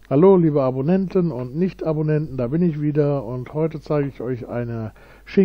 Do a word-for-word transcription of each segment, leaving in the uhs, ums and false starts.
Hallo liebe Abonnenten und Nicht-Abonnenten, da bin ich wieder und heute zeige ich euch eine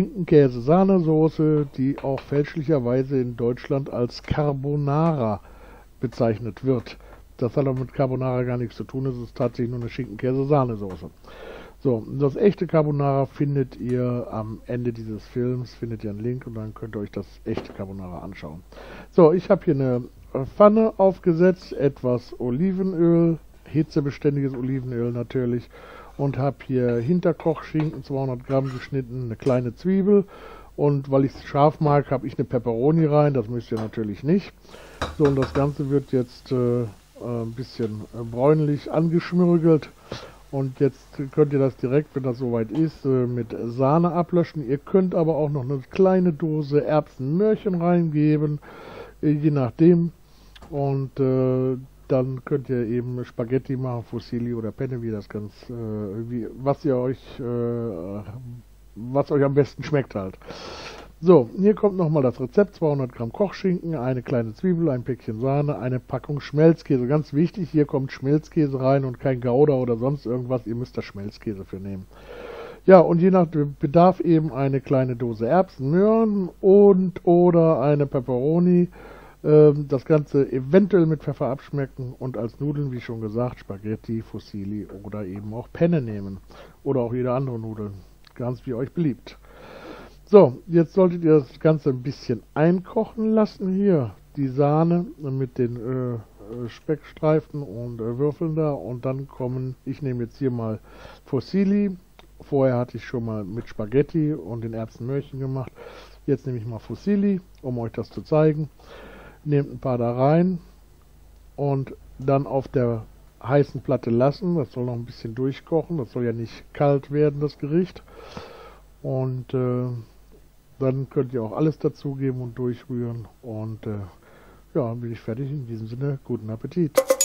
Schinken-Käse-Sahnesoße, die auch fälschlicherweise in Deutschland als Carbonara bezeichnet wird. Das hat aber mit Carbonara gar nichts zu tun, es ist tatsächlich nur eine Schinken-Käse-Sahnesoße. So, das echte Carbonara findet ihr am Ende dieses Films, findet ihr einen Link und dann könnt ihr euch das echte Carbonara anschauen. So, ich habe hier eine Pfanne aufgesetzt, etwas Olivenöl, hitzebeständiges Olivenöl natürlich, und habe hier Hinterkochschinken, zweihundert Gramm geschnitten, eine kleine Zwiebel, und weil ich es scharf mag, habe ich eine Peperoni rein, das müsst ihr natürlich nicht. So, und das Ganze wird jetzt äh, ein bisschen bräunlich angeschmürgelt. Und jetzt könnt ihr das direkt, wenn das soweit ist, mit Sahne ablöschen. Ihr könnt aber auch noch eine kleine Dose Erbsenmörchen reingeben, je nachdem. Und äh, dann könnt ihr eben Spaghetti machen, Fusilli oder Penne, wie das ganz, äh, wie, was ihr euch, äh, was euch am besten schmeckt halt. So, hier kommt nochmal das Rezept: zweihundert Gramm Kochschinken, eine kleine Zwiebel, ein Päckchen Sahne, eine Packung Schmelzkäse. Ganz wichtig, hier kommt Schmelzkäse rein und kein Gouda oder sonst irgendwas. Ihr müsst da Schmelzkäse für nehmen. Ja, und je nach Bedarf eben eine kleine Dose Erbsen, Möhren und oder eine Peperoni. Das Ganze eventuell mit Pfeffer abschmecken und als Nudeln, wie schon gesagt, Spaghetti, Fusilli oder eben auch Penne nehmen. Oder auch jede andere Nudel. Ganz wie euch beliebt. So, jetzt solltet ihr das Ganze ein bisschen einkochen lassen. Hier die Sahne mit den äh, Speckstreifen und äh, Würfeln da. Und dann kommen, ich nehme jetzt hier mal Fusilli. Vorher hatte ich schon mal mit Spaghetti und den Erbsenmörchen gemacht. Jetzt nehme ich mal Fusilli, um euch das zu zeigen. Nehmt ein paar da rein und dann auf der heißen Platte lassen. Das soll noch ein bisschen durchkochen. Das soll ja nicht kalt werden, das Gericht. Und äh, dann könnt ihr auch alles dazugeben und durchrühren. Und äh, ja, dann bin ich fertig. In diesem Sinne, guten Appetit.